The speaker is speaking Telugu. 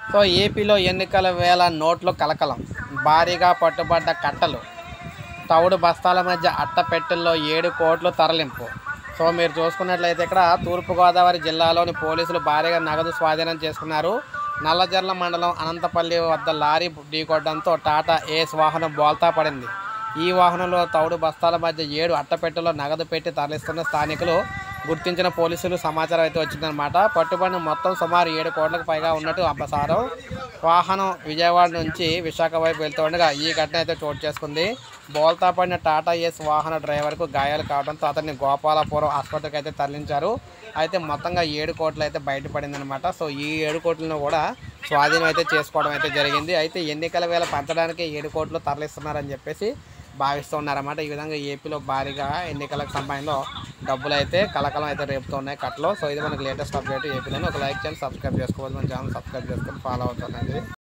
సో ఏపీలో ఎన్నికల వేళ నోట్లు కలకలం, భారీగా పట్టుబడ్డ కట్టలు, తవుడు బస్తాల మధ్య అట్టపెట్టెల్లో 7 కోట్లు తరలింపు. సో మీరు చూసుకున్నట్లయితే ఇక్కడ తూర్పుగోదావరి జిల్లాలోని పోలీసులు భారీగా నగదు స్వాధీనం చేసుకున్నారు. నల్లజర్ల మండలం అనంతపల్లి వద్ద లారీ ఢీకొట్టడంతో టాటా ఏస్ వాహనం బోల్తా పడింది. ఈ వాహనంలో తవుడు బస్తాల మధ్య 7 అట్టపెట్టెల్లో నగదు పెట్టి తరలిస్తున్న స్థానికులు గుర్తించిన పోలీసులు సమాచారం అయితే వచ్చిందనమాట. పట్టుబడిన మొత్తం సుమారు 7 కోట్లకు పైగా ఉన్నట్టు అబ్బసారం. వాహనం విజయవాడ నుంచి విశాఖ వైపు వెళ్తుండగా ఈ ఘటన అయితే చోటు చేసుకుంది. బోల్తా పడిన టాటా ఏస్ వాహన డ్రైవర్కు గాయాలు కావడంతో అతన్ని గోపాలపురం ఆసుపత్రికి అయితే తరలించారు. అయితే మొత్తంగా 7 కోట్లు అయితే బయటపడింది అనమాట. సో ఈ 7 కోట్లను కూడా స్వాధీనం అయితే చేసుకోవడం అయితే జరిగింది. అయితే ఎన్నికల వేళ పంచడానికి 7 కోట్లు తరలిస్తున్నారని చెప్పేసి భావిస్తున్నారన్నమాట. ఈ విధంగా ఏపీలో భారీగా ఎన్నికలకు సమయంలో డబ్బులు అయితే కలకలం అయితే రేపుతున్నాయి కట్టలో. సో ఇది మనకి లేటెస్ట్ అప్డేట్ ఏపీలో. ఒక లైక్ చేయండి, సబ్స్క్రైబ్ చేసుకోవాలి, మన ఛానల్ సబ్స్క్రైబ్ చేసుకొని ఫాలో అవుతానండి.